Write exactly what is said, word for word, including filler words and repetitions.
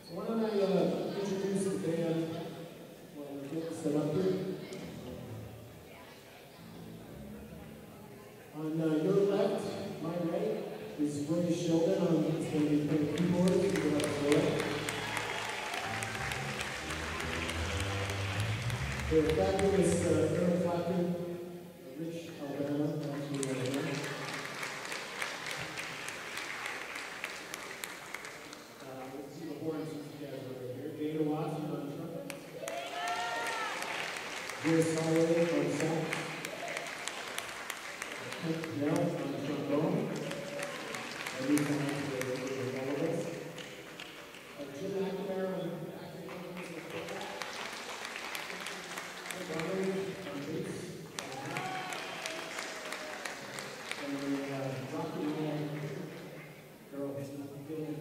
Why don't I uh, introduce the band while we're getting set up here? On uh, your left, my right, is Ray Sheldon. On, he's going to be playing keyboards. He's going to play. The fabulous uh, Aaron Clapton, Rich, Alabama, actually Alabama. Uh, let's see the horns you guys over here. Dana Watson on trumpet. Chris Holloway on sax. Kent Dell on trombone. And these guys are the all of us. Uh, Jim McNamara on acting on bass. And uh, Rocky Man, girl, he's not feeling